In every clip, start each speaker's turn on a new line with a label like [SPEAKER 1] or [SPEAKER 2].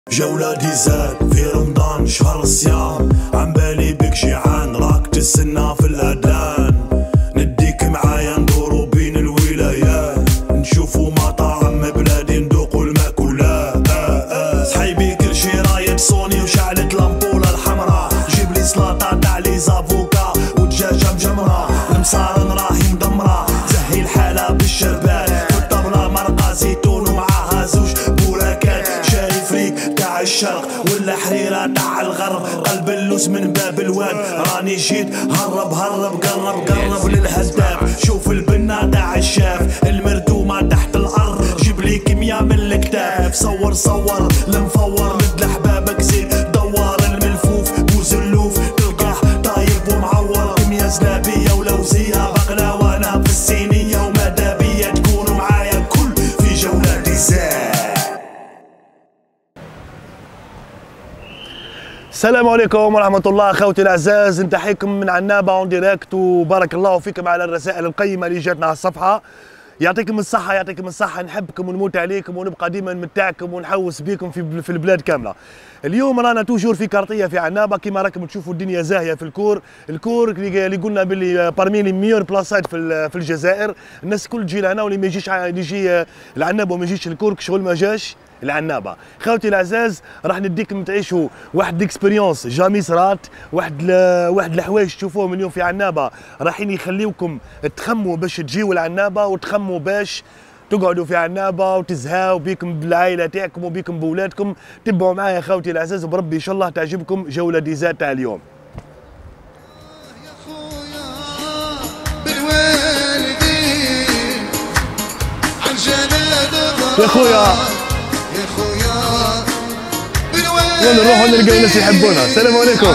[SPEAKER 1] جولة ديزات في رمضان شهر الصيام، عم بالي بك جيعان راك تستنى في الأذان. نديك معايا ندورو بين الولايات، نشوفو مطاعم بلادي ندوقو الماكولات. صحيبي كل شي رايد سوني وشعلت لامبولة الحمراء، جيب لي سلاطة تاع لي زافوكا ودجاجة مجمرة، المصارن راهي مدمرة، زهي الحالة بالشربات، في الطبلة مرقة زيتون ومعاها زوج بوراكات، شاي فريك تاع الشرق ولا حريرة تاع الغرب، قلب اللوز من باب الواد، راني جيت هرب هرب قرب قرب للهداف، شوف البنا تاع الشاف المردومة تحت الأرض، جيب لي كمية من الكتاف، صور صور المفور مد لحبابك زيد دوار الملفوف بوزلوف تلقاه طايب ومعور، كمية زنابية ولوزية بقلاوة أنا في الصينية وماذا بيا تكونوا معايا الكل في جولة ديزات. السلام عليكم ورحمة الله أخوتي الأعزاز، نتحيكم من عنابة اون ديريكت، وبارك الله فيكم على الرسائل القيمة اللي جاتنا على الصفحة. يعطيكم الصحة يعطيكم الصحة، نحبكم ونموت عليكم ونبقى ديما نمتعكم ونحوس بيكم في البلاد كاملة. اليوم رانا توجور في كارطية في عنابة، كما راكم تشوفوا الدنيا زاهية في الكور اللي قلنا باللي بارمي لي ميور بلاصات في الجزائر، الناس الكل تجي لهنا، واللي ما يجيش يجي لعنابة وما يجيش الكور شغل ما جاش العنابة. خوتي الاعزاز راح نديكم تعيشوا واحد ديكسبيريونس جامي صرات، واحد الحوايج تشوفوهم اليوم في عنابة رايحين يخليوكم تخموا باش تجيوا لعنابة، وتخموا باش تقعدوا في عنابة وتزهاو بيكم بالعائلة تاعكم وبيكم بولادكم. تبعوا معايا خوتي الاعزاز، وبربي ان شاء الله تعجبكم جولة ديزات تاع اليوم. يا خويا وين نروحوا نلقاو ناس يحبونا. السلام عليكم.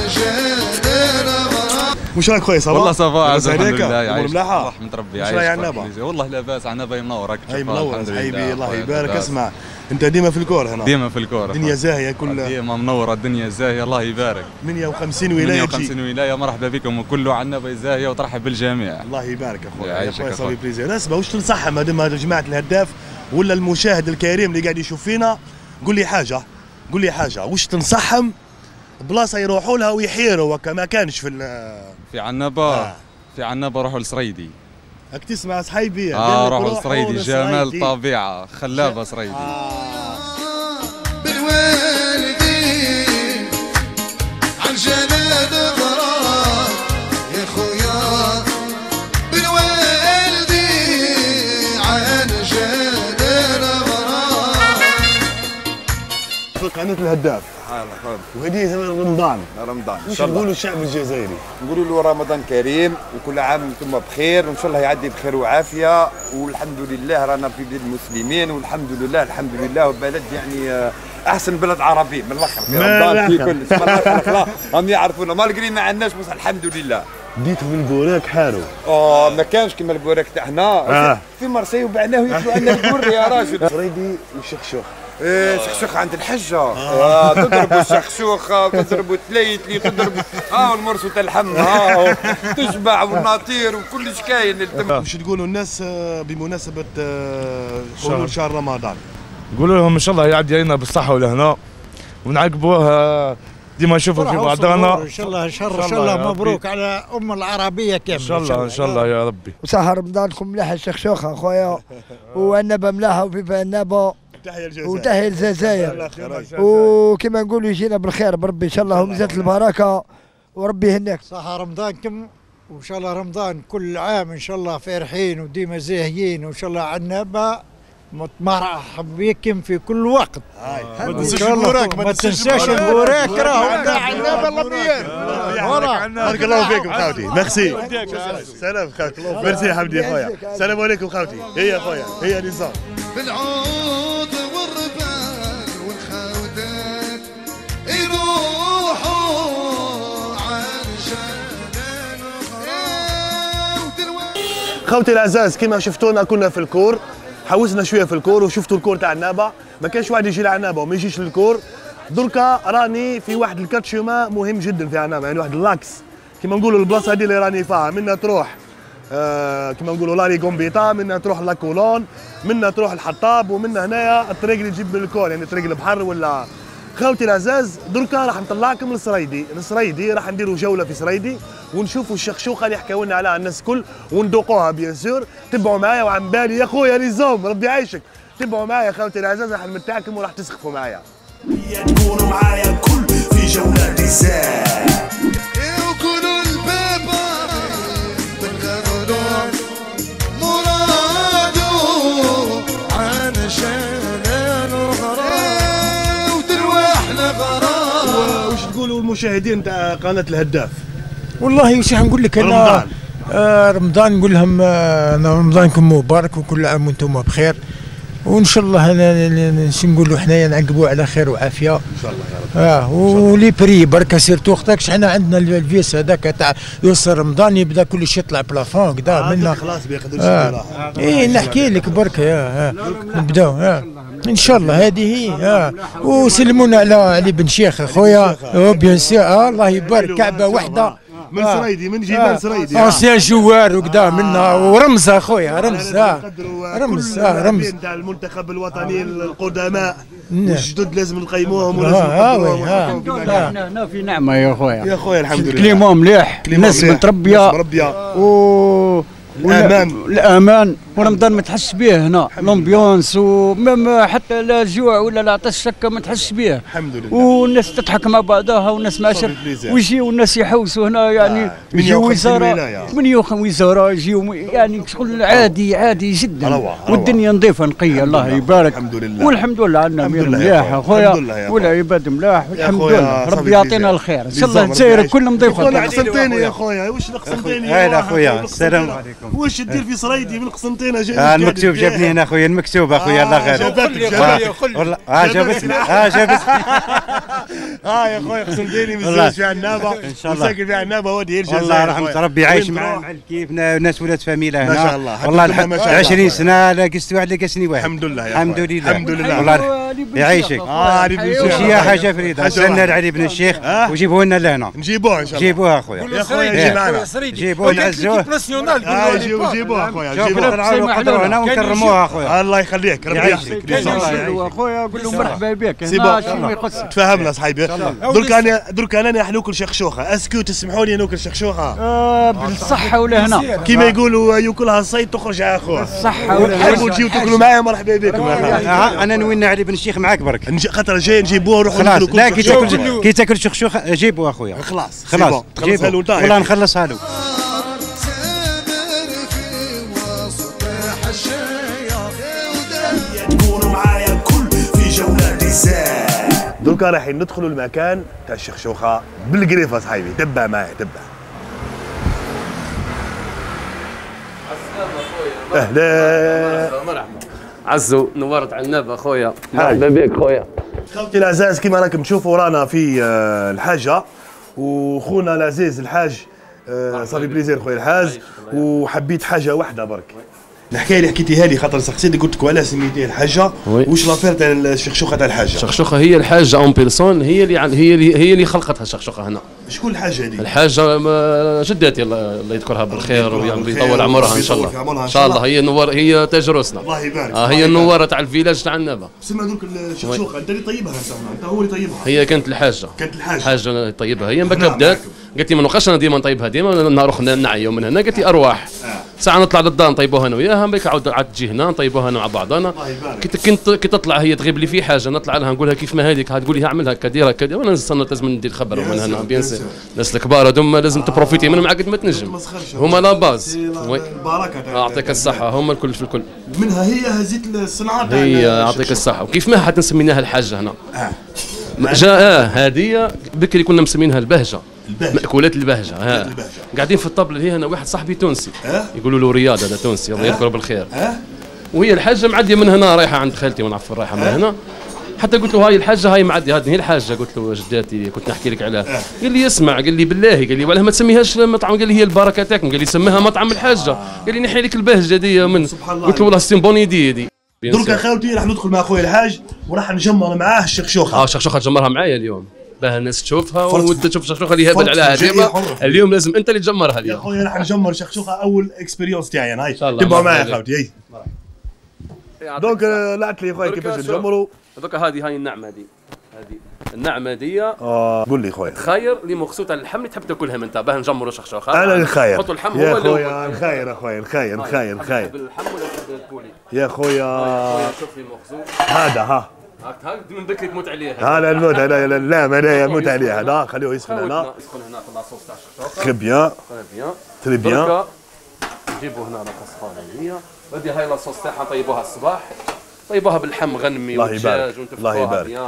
[SPEAKER 1] واش راك خويا؟ صافا؟
[SPEAKER 2] والله صافا الحمد لله.
[SPEAKER 1] امور ملاحه؟
[SPEAKER 2] رحمة ربي.
[SPEAKER 1] واش راهي عنابة؟
[SPEAKER 2] والله لاباس، عنابة منورة.
[SPEAKER 1] اي منور حبيبي، الله يبارك. اسمع انت ديما في الكور هنا؟
[SPEAKER 2] ديما في الكور،
[SPEAKER 1] الدنيا زاهيه كل
[SPEAKER 2] ديما منوره، الدنيا زاهيه الله يبارك.
[SPEAKER 1] 150 ولايه
[SPEAKER 2] 150 ولايه، مرحبا بكم، وكل عنابة زاهيه وترحب بالجميع.
[SPEAKER 1] الله يبارك اخويا.
[SPEAKER 2] يعيشك
[SPEAKER 1] اخويا صافي بليزير. اسمع واش تنصحهم هذا جماعه الهداف ولا المشاهد الكريم اللي قاعد يشوف فينا؟ قول لي حاجه واش تنصحهم بلاصه يروحوا لها ويحيروا وكا ما كانش
[SPEAKER 2] في عنابة؟ في عنابة روحوا لسريدي.
[SPEAKER 1] راك تسمع صحيبي؟
[SPEAKER 2] روحوا لسريدي، جمال طبيعه خلابه سريدي.
[SPEAKER 3] بالوالدين عن جناد غرام يا خويا، بالوالدين عن جناد غرام.
[SPEAKER 1] في قناه الهداف وهدية رمضان.
[SPEAKER 4] ان
[SPEAKER 1] شاء الله نقولوا الشعب الجزائري؟
[SPEAKER 4] نقولوا له رمضان كريم وكل عام وانتم بخير، وان شاء الله يعدي بخير وعافيه، والحمد لله رانا في بلاد المسلمين، والحمد لله وبلد يعني احسن بلد عربي من الاخر في رمضان في كل اسم هم يعرفونا مالغري ما عندناش، بس الحمد لله.
[SPEAKER 1] ديتهم البوراك حارو.
[SPEAKER 4] ما كانش كما البوراك تاعنا في مرسي وبعناه ياكلوا عندنا البور يا راجل.
[SPEAKER 1] فريدي وشخشوخ.
[SPEAKER 4] شخشوخ عند الحجة. تضربوا الشخشوخة وتضربوا التليتلي تضربوا والمرسو تاع اللحم تشبع والناطير وكل كاين.
[SPEAKER 1] واش تقولوا الناس بمناسبة شهر رمضان؟
[SPEAKER 5] نقولوا لهم ان شاء الله يعدي علينا بالصحة والهنا، ونعقبوه ديما نشوفوا في بعضنا.
[SPEAKER 6] ان شاء الله ان شاء الله مبروك على العربية كاملة
[SPEAKER 5] ان شاء الله يا ربي.
[SPEAKER 7] وسهر رمضانكم ملاح الشخشوخة اخويا، وعنابة ملاحة وفيفا عنابة وتحية الجزائر، وكما نقولوا يجينا بالخير بربي ان شاء الله ومزات البركة وربي يهنيك.
[SPEAKER 6] صحة رمضانكم، وان شاء الله رمضان كل عام ان شاء الله فرحين وديما زاهيين، وان شاء الله عنابة مرحب بكم في كل وقت. ما تنساش البوراك راهو تاع عنابة الابيض.
[SPEAKER 1] بارك الله فيكم خوتي، ميرسي. سلام خوتي، ميرسي يا حبيبي خويا. السلام عليكم خوتي. هي خويا هي نظام
[SPEAKER 3] بالعود والربان والخودات يروحوا عن جنان غرام.
[SPEAKER 1] خوتي الاعزاز، كما شفتونا كنا في الكور، حوسنا شويه في الكور وشفتوا الكور تاع عنابة، ما كانش واحد يجي لعنابة وما يجيش للكور. دركا راني في واحد الكاتشوما مهم جدا في عنابة، يعني واحد اللاكس كما نقولوا البلاصه هذه اللي راني فيها، منها تروح
[SPEAKER 8] كما نقولوا لاري كومبيتا، منها تروح لاكولون، منها تروح الحطاب، ومنها هنايا الطريق اللي تجيب من الكور، يعني طريق البحر ولا. خاوتي العزاز دركا راح نطلعكم لسريدي، السريدي راح نديروا جوله في سريدي ونشوفوا الشخشوخه اللي حكاو لنا عليها الناس الكل وندوقوها بيان سور. تبعوا معايا وعن بالي يا خويا ليزوم ربي يعيشك، تبعوا معايا خاوتي العزاز راح نمتعكم وراح تسخفوا معايا.
[SPEAKER 1] تكونوا معايا الكل في جولة ديزاين.
[SPEAKER 3] وكلوا البابا بالغرور مرادو عن شانان وغرام ودروحنا غرام.
[SPEAKER 8] وش تقولوا المشاهدين تاع قناه الهداف؟
[SPEAKER 6] والله وش نقول لك انا
[SPEAKER 8] رمضان.
[SPEAKER 6] رمضان نقول لهم رمضانكم مبارك وكل عام وانتم بخير، وان شاء الله شو نقولوا حنايا نعقبوا على خير وعافيه ان
[SPEAKER 8] شاء الله يا رب.
[SPEAKER 6] ولي بري بركه سيرتو خطاكش حنا عندنا الفيس هذاك تاع يوصل رمضان يبدا كل شيء يطلع بلافون كذا منا
[SPEAKER 8] خلاص ما يقدرش
[SPEAKER 6] ايه نحكي لك برك نبداو ان شاء الله هذه هي وسلمونا علي بن شيخ اخويا بيان سور الله يبارك كعبه وحده
[SPEAKER 8] من سريدي من جبال سريدي
[SPEAKER 6] اسيان جوار وكذا منا ورمز اخويا رمز رمز
[SPEAKER 8] تاع المنتخب الوطني القدماء والجدد لازم نقيموهم ولازم نقدروهم.
[SPEAKER 9] احنا في نعمه يا خويا.
[SPEAKER 8] يا خويا الحمد لله.
[SPEAKER 9] كليمه مليح، الناس متربيه الامان ورمضان ما تحسش به هنا الامبيونس ومام حتى لا جوع ولا لا عطش شكه ما تحسش به
[SPEAKER 8] الحمد لله.
[SPEAKER 9] والناس تضحك مع بعضها والناس معشر ويجيو الناس يحوسوا هنا يعني يجيو وزاره 58 وزاره يجيو يعني شغل عادي جدا والدنيا نظيفه نقيه الله يبارك
[SPEAKER 8] الحمد لله.
[SPEAKER 9] والحمد لله عندنا مليح اخويا والعباد ملاح والحمد لله ربي يعطينا الخير ان شاء الله الجزائر كل نظيفه.
[SPEAKER 8] القسنطيني يا خويا واش القسنطيني؟
[SPEAKER 10] هذا اخويا السلام عليكم.
[SPEAKER 8] واش دير في سريدي من القسنطينه؟
[SPEAKER 10] المكتوب جابني هنا اخويا المكتوب اخويا الله غالب. والله جابتني يا
[SPEAKER 8] خويا قسنطيني مزيان في عنابه
[SPEAKER 10] ان شاء الله
[SPEAKER 8] ساكن في عنابه ودي الجزائر
[SPEAKER 10] الله رحمة ربي عايش معنا كيفنا ناس ولاد فاميله هنا
[SPEAKER 8] ما شاء الله
[SPEAKER 10] والله 20 سنه لا قست واحد لا قسني واحد
[SPEAKER 8] الحمد لله
[SPEAKER 10] الحمد لله والله يعيشك. وشي حاجه فريده استنى علي بن الشيخ وجيبوه لنا لهنا
[SPEAKER 8] نجيبوه ان شاء الله
[SPEAKER 10] جيبوه اخويا
[SPEAKER 8] يا خويا يجي معنا
[SPEAKER 10] جيبوه نعزوه
[SPEAKER 8] جيبوه اخويا
[SPEAKER 10] جيبوه هنا ونكرموها اخويا
[SPEAKER 8] الله يخليك ربي يحفظك
[SPEAKER 9] اخويا قول له مرحبا بك هنا شنو ما يخصك
[SPEAKER 8] تفهمنا صاحبي. درك انا ناكل شخشوخه اسكو تسمحوا لي ناكل شخشوخه
[SPEAKER 9] بالصحه ولا هنا
[SPEAKER 8] كيما يقولوا ياكلها الصيد تخرج على اخوها
[SPEAKER 9] بالصحه ولا
[SPEAKER 8] تحبوا تجيو تاكلوا معايا مرحبا بكم.
[SPEAKER 10] انا نوينا علي بن الشيخ معاك برك
[SPEAKER 8] خاطر جاي نجيبوه نروحوا
[SPEAKER 10] خلاص لا كي تاكل شخشوخه جيبوه اخويا
[SPEAKER 8] خلاص
[SPEAKER 10] جيبوه والله نخلصها له.
[SPEAKER 1] تكونوا معايا الكل في جولة ديزاين.
[SPEAKER 8] دركا رايحين ندخلوا المكان تاع الشخشوخه بالقريفه صاحبي. تبع معايا تبع. اهلا
[SPEAKER 11] مرحبا عزو نورت عناب اخويا مرحبا بك خويا.
[SPEAKER 8] خوتي العزاز كيما راكم تشوفوا رانا في الحاجه وخونا العزيز الحاج صافي بليزير خويا الحاج وحبيت حاجه واحده برك الحكايه اللي حكيتيها لي خاطر سقسيتك قلت لك وعلاه سميتيه الحاجه واش لافير تاع الشخشوخه تاع الحاجه؟
[SPEAKER 11] الشخشوخه هي الحاجه اون بيرسون هي اللي خلقتها الشخشوخه هنا.
[SPEAKER 8] شكون الحاجه هذه؟
[SPEAKER 11] الحاجه جداتي الله يذكرها بالخير ويطول عمرها ان شاء الله. ان شاء الله هي نور هي تاج روسنا
[SPEAKER 8] الله يبارك.
[SPEAKER 11] هي النواره تاع الفيلاج تاع النابه.
[SPEAKER 8] سمع دوك الشخشوخه انت اللي طيبها انت هو اللي طيبها.
[SPEAKER 11] هي كانت الحاجه حاجه طيبها هي من بكره بدات قالت لي ما نبقاش انا ديما نطيبها ديما نروح نعيو من هنا قالت لي ارواح ساعه نطلع للدار نطيبوها انا وياها من بعد عاد تجي هنا نطيبوها انا مع بعضنا. كي تطلع هي تغيب لي في حاجه نطلع لها نقول لها كيف ما هذيك تقول لي اعملها كديره كديره وانا نستنى لازم ندير خبر من هنا بيان سي. الناس الكبار هذوما لازم تبروفيتي منهم قد ما تنجم هما لا باز.
[SPEAKER 8] البركه
[SPEAKER 11] يعطيك الصحه هما الكل في الكل
[SPEAKER 8] منها هي هزيت الصنعه تاع
[SPEAKER 11] هي يعطيك الصحه. وكيف ما حتى نسميناها الحاجه هنا جاء هذه بكري كنا مسمينها البهجه مأكولات البهجه. قاعدين في الطبله هي انا واحد صاحبي تونسي يقولوا له رياض هذا تونسي الله يذكره بالخير وهي الحاجه معديه من هنا رايحه عند خالتي ونعرف رايحه من هنا حتى قلت له هاي الحاجه هاي معديه هذه هي الحاجه قلت له جداتي كنت نحكي لك عليها. قال لي اسمع قال لي بالله قال لي ولا ما تسميهاش مطعم قال لي هي البركه تاعكم قال لي سميها مطعم الحاجه قال لي نحي لك البهجه دي من قلت له والله سي بون ايدي دي.
[SPEAKER 8] درك يا خاوتي راح ندخل مع خويا الحاج وراح نجمر معاه الشخشوخه.
[SPEAKER 11] الشخشوخه تجمرها معايا اليوم باه الناس تشوفها وانت تشوف الشخشوخه اللي هبل عليها ديما. اليوم لازم انت اللي تجمرها
[SPEAKER 8] يا
[SPEAKER 11] اليوم.
[SPEAKER 8] خويا راح نجمر شخشوخه اول اكسبيريونس تاعي انا. هاي تبعوا معايا خوتي. هاي دونك لعت لي خويا كيفاش نجمروا.
[SPEAKER 11] دوكا هاي النعمه هذه النعمه دي
[SPEAKER 8] قول لي خويا
[SPEAKER 11] خير اللي مخصوص على اللحم اللي تحب تاكلها انت باه نجمروا شخشوخه.
[SPEAKER 8] انا الخير
[SPEAKER 11] حطوا اللحم
[SPEAKER 8] يا
[SPEAKER 11] هو
[SPEAKER 8] خويا الخير. اخويا الخير
[SPEAKER 11] باللحم ولا بالبولي
[SPEAKER 8] يا خويا.
[SPEAKER 11] شوف لي مخزون
[SPEAKER 8] هذا ها
[SPEAKER 11] هاك من بكري تموت عليها.
[SPEAKER 8] هذا الموت انا لا انا نموت عليه. هذا خليه يسخن هنا.
[SPEAKER 11] يسخن هنا طلع صوص تاع الشخشوخه.
[SPEAKER 8] تري بيان تري بيان.
[SPEAKER 11] نجيبوا هنا لاصوص هذه هذه هاي لاصوص تاعها نطيبوها الصباح. طيبوها باللحم غنمي ودجاج ونتفقوها بيان.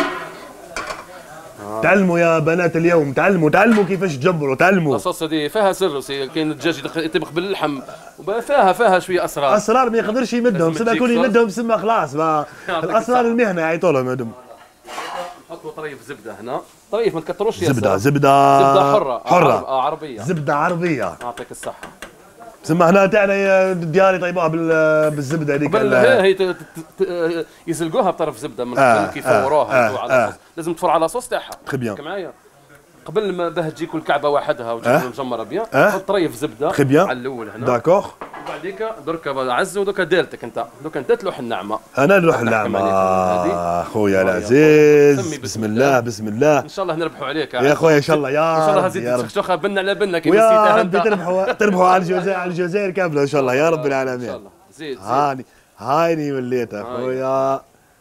[SPEAKER 8] تعلموا يا بنات اليوم تعلموا كيفاش تجبروا. تعلموا
[SPEAKER 11] اللاصوص هذه فيها سر. كاين الدجاج يطبخ باللحم فيها شويه اسرار
[SPEAKER 8] ما يقدرش يمدهم. سما كل يمدهم سما خلاص الاسرار المهنه يعيطوا لهم هذوم.
[SPEAKER 11] نحطوا طريف زبده هنا. طريف ما تكثروش يا
[SPEAKER 8] زبده
[SPEAKER 11] حره عربيه.
[SPEAKER 8] زبده عربيه
[SPEAKER 11] يعطيك الصحه.
[SPEAKER 8] سما هنا تاعنا دياري طيبوها بالزبده هذيك.
[SPEAKER 11] هي يسلقوها بطرف زبده من قبل كيف يفوروها على صوص. لازم تفور على صوص تاعها.
[SPEAKER 8] تري
[SPEAKER 11] معايا قبل ما باه تجيك الكعبه وحدها وتجيك مجمره بيان. حط طريف زبده على الاول هنا.
[SPEAKER 8] داكوغ.
[SPEAKER 11] وبعديك دركا عز ودوكا ديرتك انت. دوكا انت تلوح النعمه.
[SPEAKER 8] انا نلوح النعمه خويا العزيز. بسم الله بسم الله.
[SPEAKER 11] ان شاء الله نربحوا عليك
[SPEAKER 8] يا خويا ان شاء الله.
[SPEAKER 11] ان شاء الله زيد الشخشوخه بنا على بنا كيف
[SPEAKER 8] نسيتها انت. تربحوا على الجزائر كامله ان شاء الله يا رب العالمين. ان شاء
[SPEAKER 11] الله. زيد
[SPEAKER 8] هاني وليت اخويا.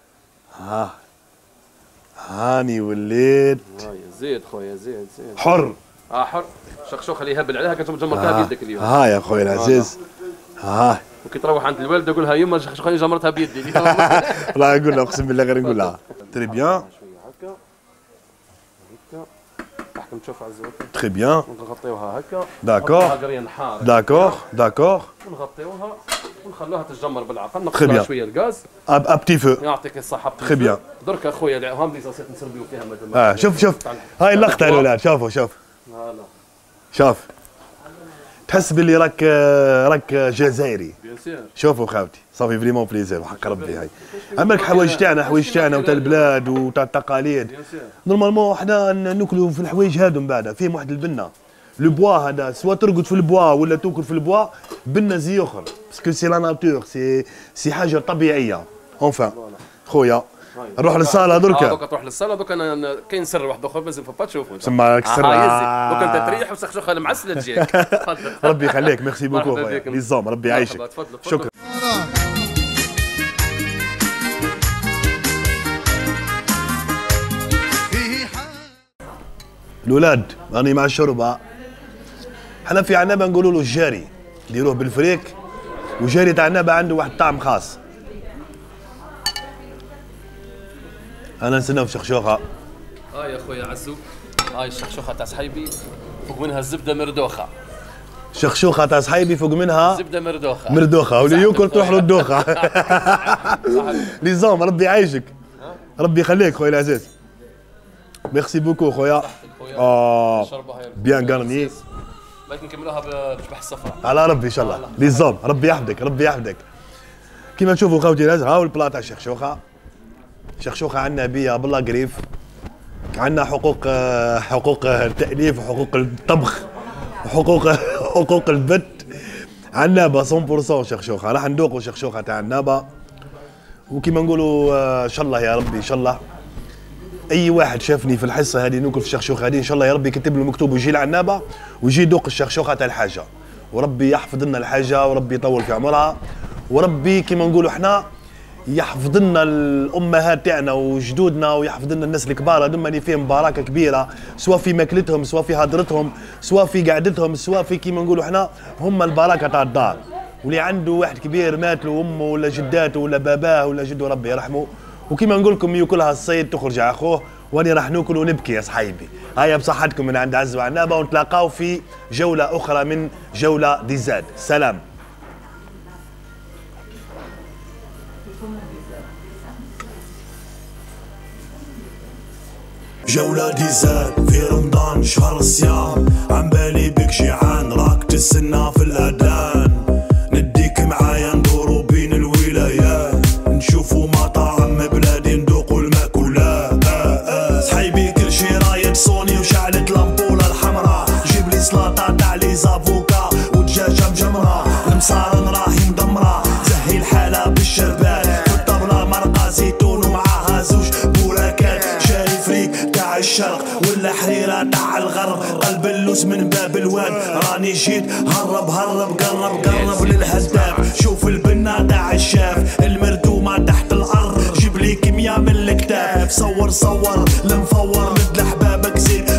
[SPEAKER 8] هاني وليت.
[SPEAKER 11] زيد خويا زيد
[SPEAKER 8] حر.
[SPEAKER 11] حر. شخشوخه اللي يهبل عليها كنت جمرتها بيدك اليوم.
[SPEAKER 8] يا خويا العزيز.
[SPEAKER 11] وكي تروح عند الوالده تقول لها يما شخشوخه اللي جمرتها بيدي اليوم.
[SPEAKER 8] لا نقول لها اقسم بالله غير نقول لها. تري بيان.
[SPEAKER 11] تحكم تشوف عزوز.
[SPEAKER 8] تري بيان.
[SPEAKER 11] نغطيوها هكا.
[SPEAKER 8] داكوغ.
[SPEAKER 11] ونغطيوها ونخلوها تتجمر بالعقل. نقصوها شويه الغاز.
[SPEAKER 8] ابتي فو.
[SPEAKER 11] يعطيك الصحه.
[SPEAKER 8] تري بيان.
[SPEAKER 11] درك اخويا هام لي صاصيت نسربيو فيها.
[SPEAKER 8] شوف هاي اللقطه الاولاد. شوف تحس باللي راك جزائري. شوفوا خاوتي صافي فريمون بليزير وحق ربي. هاي عمرك حوايج تاعنا وتاع البلاد وتاع التقاليد. نورمالمون حنا ناكلوا في الحوايج هادو من بعد فيهم واحد البنه. لو بوا هذا سواء ترقد في البوا ولا تاكل في البوا بنه زي اخر باسكو سي لا ناتور سي حاجه طبيعيه. اونفان خويا نروح للصاله دركا.
[SPEAKER 11] دوكا تروح للصاله دوكا انا كاين سر واحد اخر لازم با تشوفوا.
[SPEAKER 8] سما لك سر.
[SPEAKER 11] دوكا انت تريح وسخشوخه المعسله تجيك. تفضل.
[SPEAKER 8] ربي يخليك. ميرسي بوكو خويا نظام. ربي يعيشك. شكرا. الاولاد راني مع الشوربه. حنا في عنابه نقولوا له الجاري نديروه بالفريك. وجاري تاع عنابه عنده واحد طعم خاص. انا نستناو في شخشوخه.
[SPEAKER 11] يا خويا عزو هاي الشخشوخه تاع صحيبي فوق منها الزبده مردوخه.
[SPEAKER 8] شخشوخه تاع صحيبي فوق منها
[SPEAKER 11] زبده مردوخه
[SPEAKER 8] واللي ياكل تروح له الدوخه. نظام. ربي يعيشك. ربي يخليك خويا العزيز. ميرسي بوكو خويا. بيان غارني.
[SPEAKER 11] باغي نكملوها بالشبح الصفراء
[SPEAKER 8] على ربي ان شاء الله. نظام. ربي يحفظك. كيما تشوفوا خوتي العزيز هاو البلا تاع الشخشوخه عندنا بيا بالله قريف. عندنا حقوق التأليف وحقوق الطبخ وحقوق البت. عنابه 100% شخشوخه. راح ندوقوا شخشوخه تاع عنابه وكيما نقولوا ان شاء الله يا ربي ان شاء الله اي واحد شافني في الحصه هذه ناكل في الشخشوخه هذه ان شاء الله يا ربي يكتب له مكتوب ويجي لعنابه ويجي يذوق الشخشوخه تاع الحاجه. وربي يحفظ لنا الحاجه وربي يطول في عمرها. وربي كيما نقولوا احنا يحفظ لنا الامهات تاعنا وجدودنا ويحفظ لنا الناس الكبار هذوما اللي فيهم بركه كبيره سواء في ماكلتهم سواء في هضرتهم سواء في قعدتهم سواء في كيما نقولوا احنا هم البركه تاع الدار. واللي عنده واحد كبير مات له امه ولا جداته ولا باباه ولا جده ربي يرحمه. وكيما نقول لكم ياكلها الصيد تخرج على اخوه. واني راح ناكل ونبكي يا صحيبي. هيا بصحتكم من عند عز وعنابه ونتلاقاو في جوله اخرى من جوله ديزاد. سلام.
[SPEAKER 1] جولة ديزاد في رمضان شهر الصيام. عن بالي بك جيعان راك تستنى في الأذان. نديك معايا ندورو بين الولايات نشوفو مطاعم بلادي ندوقو المأكولات. صحيبي كل شي الشرق ولا حريرة تاع الغرب، قلب اللوز من باب الواد، راني جيت هرب هرب قرب قرب للهداف، شوف البنا تاع الشاف المردومة تحت الأرض، جيب لي كيمياء من الكتاف، صور صور المفور مثل أحبابك زيد